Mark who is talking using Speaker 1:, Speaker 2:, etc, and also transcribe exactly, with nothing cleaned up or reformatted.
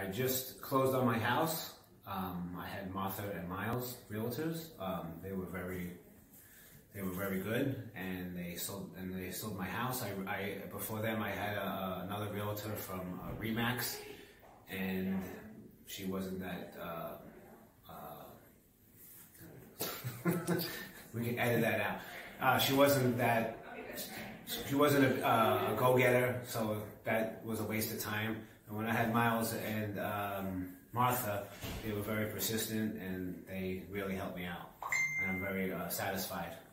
Speaker 1: I just closed on my house. Um, I had Martha and Miles, Realtors. Um, they were very, they were very good, and they sold and they sold my house. I, I before them I had a, another Realtor from uh, Remax, and she wasn't that. Uh, uh, we can edit that out. Uh, she wasn't that. She wasn't a, uh, a go-getter, so that was a waste of time. And when I had Miles and um, Martha, they were very persistent, and they really helped me out. And I'm very uh, satisfied.